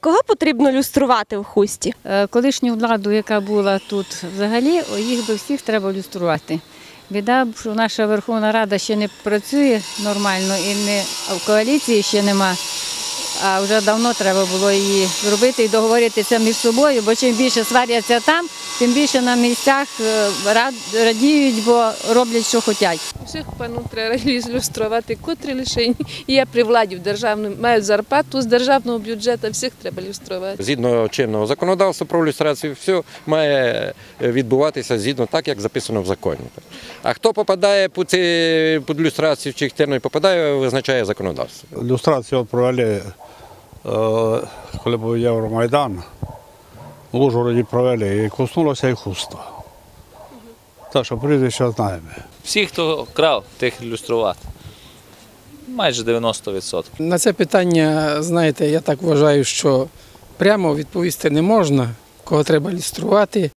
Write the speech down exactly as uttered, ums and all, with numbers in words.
кого потрібно люструвати в Хусті? Колишню владу, яка була тут взагалі, їх би всіх треба люструвати. Біда, що наша Верховна Рада ще не працює нормально і не, в коаліції ще нема, а вже давно треба було її зробити і договоритися між собою, бо чим більше сваряться там, тим більше на місцях радіють, бо роблять, що хочуть. Всіх пану треба люструвати, котрі лише є при владі в державному, мають зарплату з державного бюджету, всіх треба люструвати. Згідно чинного законодавства про люстрацію, все має відбуватися згідно так, як записано в законі. А хто попадає під люстрацію, чи хто не попадає, визначає законодавство. Люстрацію провели, коли був Євромайдан, в Ужгороді провели, і коснулося і Хуста. Так що прізвище знаємо. Всі, хто крав, тих люструвати. Майже дев'яносто відсотків. На це питання, знаєте, я так вважаю, що прямо відповісти не можна, кого треба люструвати.